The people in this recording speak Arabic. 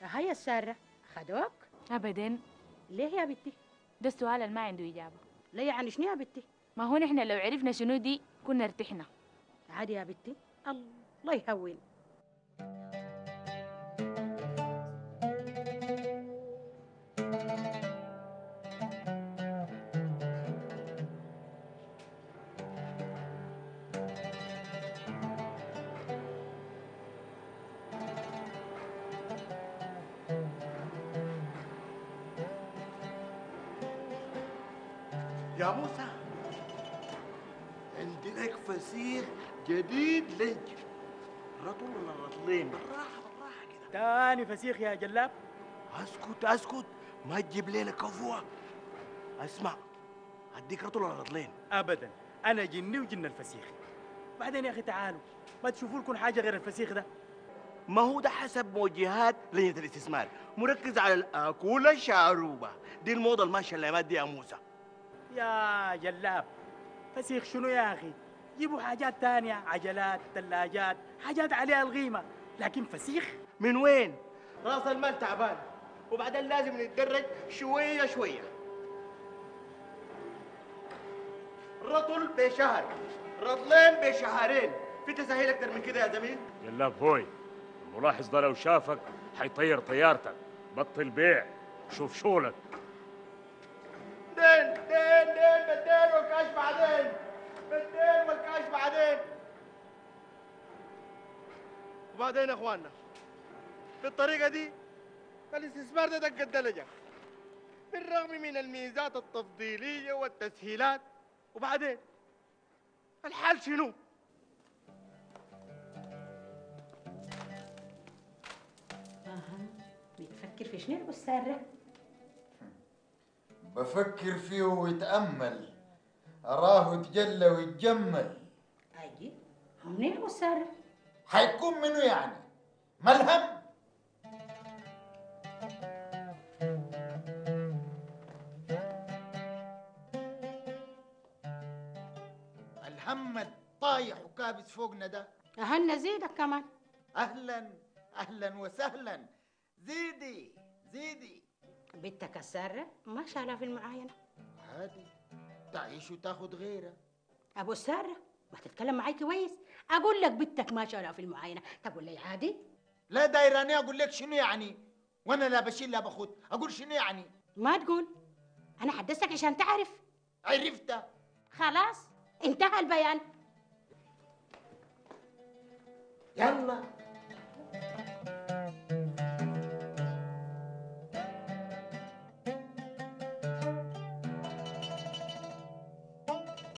هيا السارة خدوك؟ ابدا. ليه يا بنتي؟ ده السؤال اللي ما عنده اجابه. لا يعني شنو يا بنتي؟ ما هو نحن لو عرفنا شنو دي كنا ارتحنا. عادي يا بنتي، الله يهون. يا موسى، عندي لك فسيخ جديد لك. رطل ولا رطلين؟ بالراحة بالراحة كده. تاني فسيخ يا جلاب. اسكت اسكت، ما تجيب لنا كفوة. اسمع، اديك رطل ولا رطلين؟ ابدا، انا جني وجن الفسيخ. بعدين يا اخي تعالوا، ما تشوفوا لكم حاجه غير الفسيخ ده؟ ما هو ده حسب موجهات لجنة الاستثمار، مركز على الآكولة الشعروبة. دي الموضة الماشية اللي دي يا موسى. يا جلاب، فسيخ شنو يا اخي؟ جيبوا حاجات تانية، عجلات، ثلاجات، حاجات عليها القيمة، لكن فسيخ؟ من وين؟ راس المال تعبان، وبعدين لازم نتدرج شوية شوية. رطل بشهر، رطلين بشهرين، في تسهيل أكتر من كده يا زميل؟ جلاب هوي، الملاحظ ده لو شافك حيطير طيارتك. بطل بيع، شوف شغلك. دين دين دين بالدين والكاش بعدين، بالدين والكاش بعدين. وبعدين يا اخواننا، بالطريقة دي الاستثمار ده دق الدلجة بالرغم من الميزات التفضيلية والتسهيلات. وبعدين الحال شنو؟ بتفكر في شنو يا ابو السارة؟ بفكر فيه ويتأمل، أراه تجلى ويتجمل. اجي منين يا ابو السارة؟ حيكون منو يعني؟ ملهم؟ الهم الطايح وكابس فوقنا ده. اهلنا زيدك كمان. أهلا أهلا وسهلا، زيدي زيدي. بنتك السارة ما شالها في المعاينة. عادي، تعيش وتاخد غيرها. ابو السارة ما تتكلم معي كويس، اقول لك بنتك ما شالها في المعاينة تقول لي عادي؟ لا دايراني أقول لك شنو يعني؟ وأنا لا بشيل لا بخد، أقول شنو يعني؟ ما تقول، انا حدثتك عشان تعرف. عرفتها. خلاص انتهى البيان. يلا